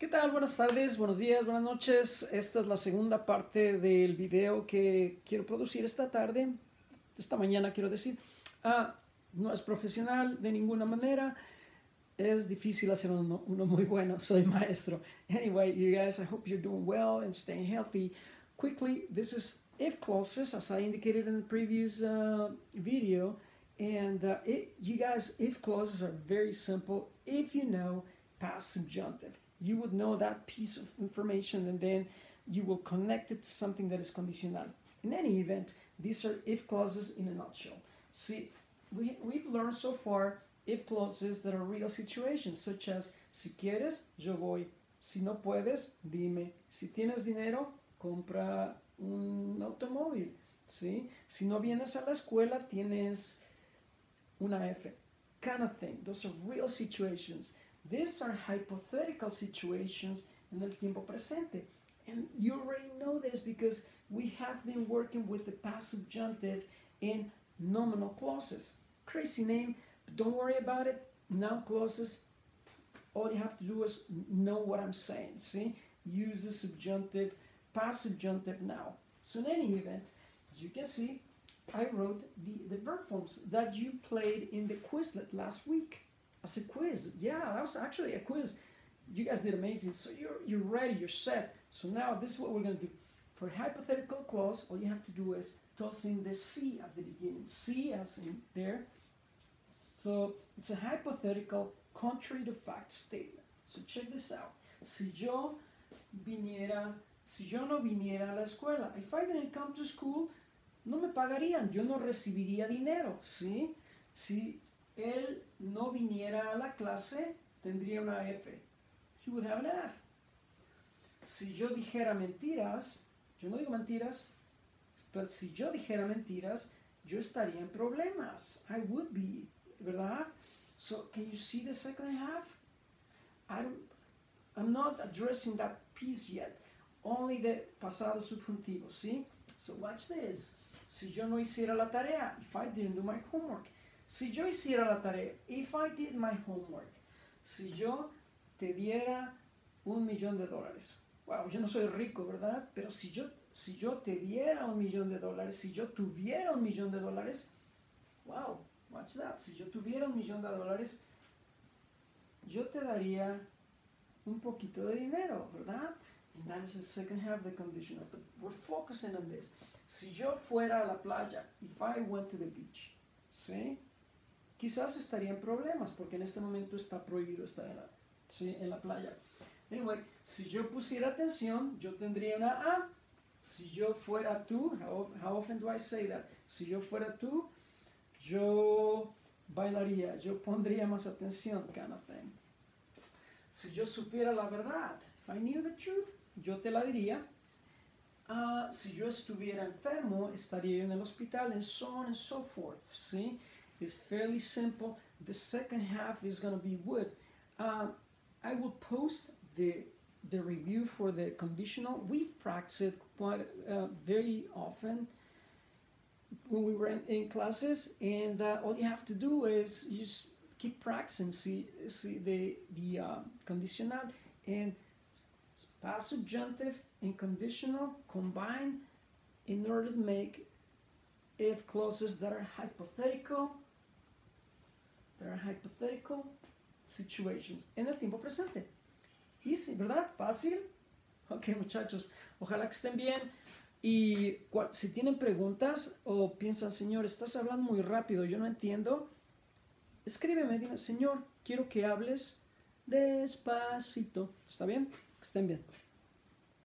¿Qué tal? Buenas tardes, buenos días, buenas noches. Esta es la segunda parte del video que quiero producir esta tarde, esta mañana quiero decir. No es profesional de ninguna manera, es difícil hacer uno muy bueno, soy maestro. Anyway, you guys, I hope you're doing well and staying healthy. Quickly, this is if clauses, as I indicated in the previous video. And you guys, if clauses are very simple if you know past subjunctive. You would know that piece of information and then you will connect it to something that is conditional. In any event, these are if clauses in a nutshell. See, we've learned so far if clauses that are real situations, such as si quieres, yo voy. Si no puedes, dime. Si tienes dinero, compra un automóvil. ¿Sí? Si no vienes a la escuela, tienes una F. Kind of thing. Those are real situations. These are hypothetical situations in el tiempo presente. And you already know this because we have been working with the past subjunctive in nominal clauses. Crazy name, but don't worry about it. Noun clauses, all you have to do is know what I'm saying. See? Use the subjunctive, past subjunctive now. So in any event, as you can see, I wrote the verb forms that you played in the Quizlet last week. As a quiz. Yeah, that was actually a quiz. You guys did amazing. So you're ready, you're set. So now this is what we're going to do. For a hypothetical clause, all you have to do is toss in the C at the beginning. C as in there. So it's a hypothetical contrary to fact statement. So check this out. Si yo no viniera a la escuela, if I didn't come to school, no me pagarían. Yo no recibiría dinero. ¿Sí? Si él no viniera a la clase, tendría una F. He would have an F. Si yo dijera mentiras, yo no digo mentiras, pero si yo dijera mentiras, yo estaría en problemas. I would be, ¿verdad? So, can you see the second half? I'm not addressing that piece yet. Only the pasado subjuntivo, ¿sí? So, watch this. Si yo no hiciera la tarea, if I didn't do my homework. Si yo hiciera la tarea, if I did my homework, si yo te diera $1,000,000. Wow, yo no soy rico, ¿verdad? Pero si yo te diera $1,000,000, si yo tuviera $1,000,000, wow, watch that. Si yo tuviera $1,000,000, yo te daría un poquito de dinero, ¿verdad? And that is the second half of the conditional. But we're focusing on this. Si yo fuera a la playa, if I went to the beach, ¿sí? Quizás estaría en problemas porque en este momento está prohibido estar en la playa. Anyway, si yo pusiera atención, yo tendría una A. Si yo fuera tú, how often do I say that? Si yo fuera tú, yo bailaría, yo pondría más atención, kind of thing. Si yo supiera la verdad, if I knew the truth, yo te la diría. Si yo estuviera enfermo, estaría en el hospital, and so on and so forth, ¿sí? It's fairly simple. The second half is going to be would. I will post the review for the conditional. We've practiced it quite very often when we were in classes, and all you have to do is just keep practicing. See the conditional and past subjunctive and conditional combine in order to make if clauses that are hypothetical. There are hypothetical situations en el tiempo presente. Easy, ¿verdad? Fácil. Ok, muchachos, ojalá que estén bien. Y si tienen preguntas o piensan, señor, estás hablando muy rápido, yo no entiendo, escríbeme, dime, señor, quiero que hables despacito. ¿Está bien? Que estén bien.